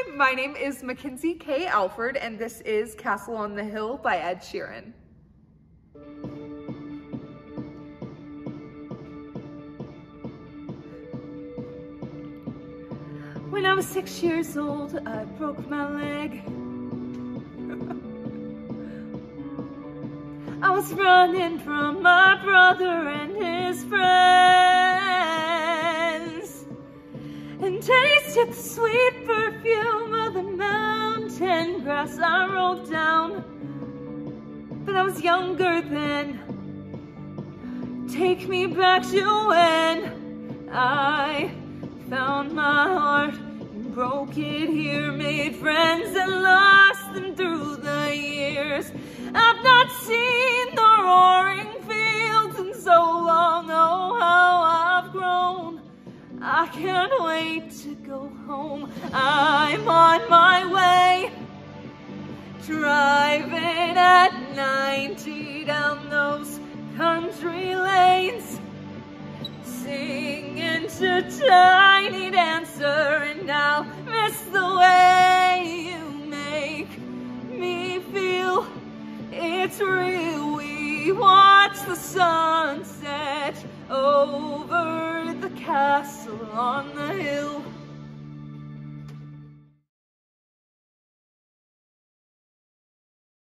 Hi, my name is MaKensey Kaye Alford, and this is Castle on the Hill by Ed Sheeran. When I was 6 years old, I broke my leg. I was running from my brother and his friends, and tasted the sweet perfume of the mountain grass I rolled down. But I was younger then. Take me back to when I found my heart and broke it here, made friends and lost them through the years. I've not seen the roaring fields in so long, oh how I've grown. I can't wait to go home. I'm on my way, driving at 90 down those country lanes, singing to Tiny Dancer, and I'll miss the way you make me feel. It's real. We watch the sunset over the castle on the hill.